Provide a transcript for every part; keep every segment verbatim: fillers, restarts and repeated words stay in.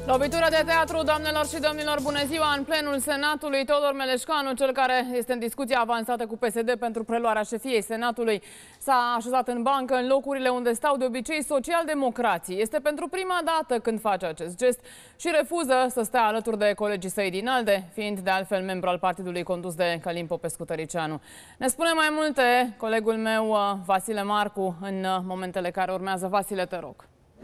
Lovitură de teatru, doamnelor și domnilor, bună ziua! În plenul Senatului, Teodor Meleșcanu, cel care este în discuție avansată cu P S D pentru preluarea șefiei Senatului, s-a așezat în bancă în locurile unde stau de obicei socialdemocrații. Este pentru prima dată când face acest gest și refuză să stea alături de colegii săi din ALDE, fiind de altfel membru al partidului condus de Călin Popescu-Tăriceanu. Ne spune mai multe colegul meu, Vasile Marcu, în momentele care urmează. Vasile, te rog.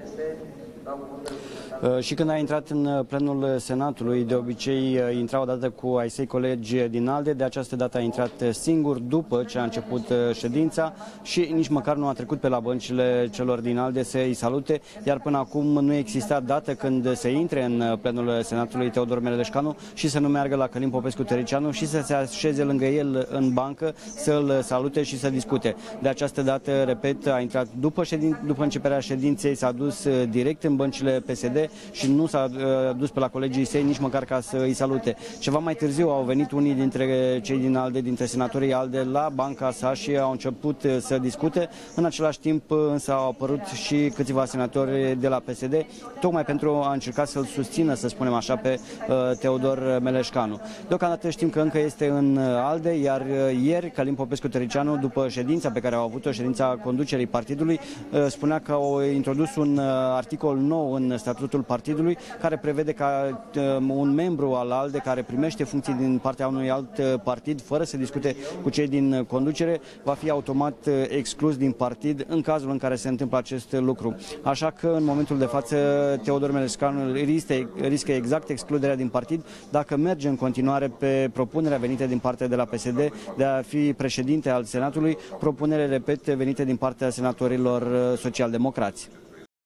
Și când a intrat în plenul Senatului, de obicei intra odată cu ai săi colegi din ALDE, de această dată a intrat singur după ce a început ședința și nici măcar nu a trecut pe la băncile celor din ALDE să îi salute, iar până acum nu exista dată când să intre în plenul Senatului Teodor Meleșcanu și să nu meargă la Călin Popescu-Tăriceanu și să se așeze lângă el în bancă, să-l salute și să discute. De această dată, repet, a intrat după, ședin... după începerea ședinței, s-a dus direct în băncile P S D și nu s-a uh, dus pe la colegii săi nici măcar ca să îi salute. Ceva mai târziu au venit unii dintre cei din ALDE, dintre senatorii ALDE, la banca sa și au început uh, să discute. În același timp uh, însă au apărut și câțiva senatori de la P S D, tocmai pentru a încerca să-l susțină, să spunem așa, pe uh, Teodor Meleșcanu. Deocamdată știm că încă este în ALDE, iar uh, ieri Călin Popescu-Tăriceanu, după ședința pe care au avut-o, ședința conducerii partidului, uh, spunea că au introdus un uh, articol nou în statutul partidului, care prevede ca uh, un membru al ALDE care primește funcții din partea unui alt uh, partid, fără să discute cu cei din conducere, va fi automat uh, exclus din partid în cazul în care se întâmplă acest lucru. Așa că, în momentul de față, Teodor Meleșcanu riscă, riscă exact excluderea din partid dacă merge în continuare pe propunerea venită din partea de la P S D de a fi președinte al Senatului, propunere, repet, venite din partea senatorilor uh, socialdemocrați.